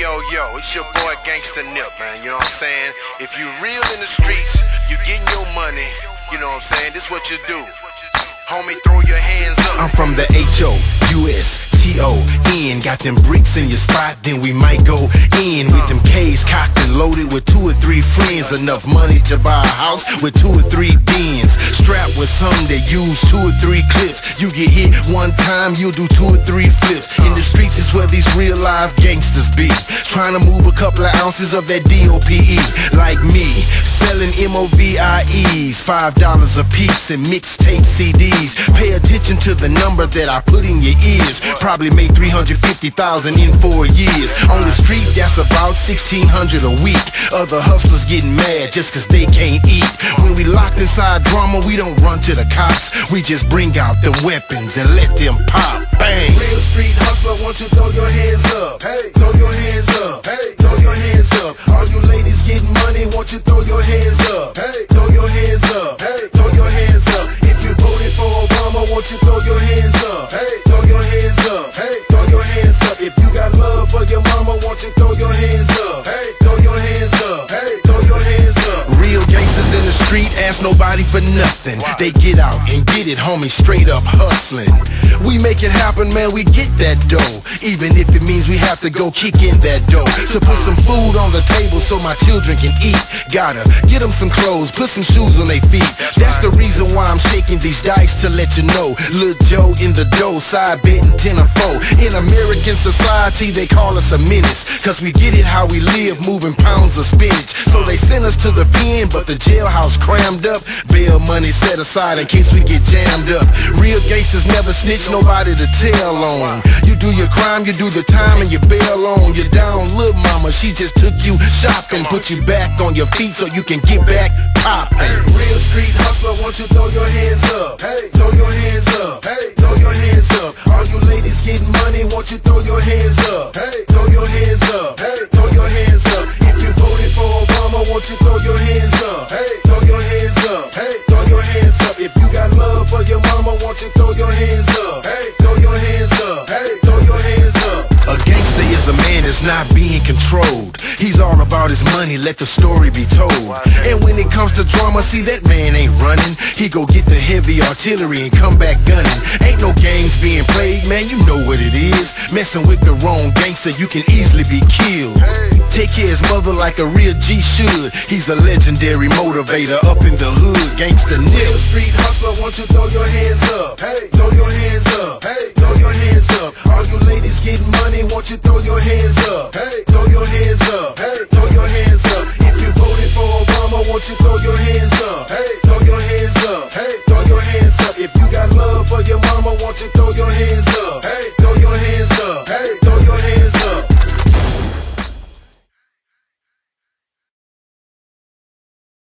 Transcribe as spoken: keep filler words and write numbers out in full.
yo, yo, it's your boy Gangsta Nip, man, you know what I'm saying? If you real in the streets, you getting your money, you know what I'm saying? This what you do. Homie, throw your hands up. I'm from the H O U S T O N. Got them bricks in your spot, then we might go in with them K's cocked and loaded with two or three friends. Enough money to buy a house with two or three bins. Strapped with some that use two or three clips. You get hit one time, you'll do two or three flips. In the streets is where these real live gangsters be, trying to move a couple of ounces of that D O P E. Like me, selling M O V I Es, five dollars a piece and mixtape C Ds. Pay attention to the number that I put in your ears. Probably made three hundred fifty thousand in four years. On the street, that's about sixteen hundred a week. Other hustlers getting mad just cause they can't eat. When we locked inside drama, we don't run to the cops. We just bring out them weapons and let them pop. Bang! Real street hustler, want you throw your hands up. Hey, throw your hands up. Hey, throw your hands up. All you ladies getting money, want you throw your hands up. Hey, throw your hands up. Hey, throw your hands up. If you voted for Obama, want you throw your hands up. Hey, throw your hands up. Hey, throw your hands up. If you got love for your mama, want you throw your hands up. Hey, throw your hands up. Hey, throw your hands up. Real gangsters in the street ask nobody for nothing. They get out and get it, homie, straight up hustling. We make it happen, man, we get that dough, even if it means we have to go kick in that dough to put some food on the table so my children can eat. Gotta get them some clothes, put some shoes on their feet. That's the reason why I'm shaking these dice to let you know. Lil Joe in the dough, side betting ten or four. In American society, they call us a menace, cause we get it how we live, moving pounds of spinach. So they send us to the pen, but the jailhouse crammed up. Bail money set aside in case we get jammed up. Real gangsters never snitch, nobody to tell on. You do your crime, you do the time, and you bail on. You're down, little mama, she just took you shopping. Put you back on your feet so you can get back poppin'. Real street hustler, want you throw your hands up. Hey, throw your hands up. Hey, throw your hands up. All you ladies getting money, want you throw your hands up. Hey, throw your hands up. Hey, throw your hands up. If you voted for Obama, want you throw your hands up. Hey, throw your hands up. Hey, throw your hands up. If you got love for your mama, want you throw your hands up. Hey, throw your hands up. Hey, throw your hands up. A gangster is a man that's not being controlled. He's all about his money, let the story be told. And when it comes to drama, see, that man ain't running. He go get the heavy artillery and come back gunning. Ain't no games being played, man, you know what it is. Messing with the wrong gangster, you can easily be killed. Take care of his mother like a real G should. He's a legendary motivator up in the hood, Gangsta Nip. Real street hustler, want you throw your hands up. Hey, throw your hands up. Hey, throw your hands up. All you ladies getting money, want you throw your hands up. Hey, throw your hands up. Hey, throw your hands up. If you voted for Obama, want you throw your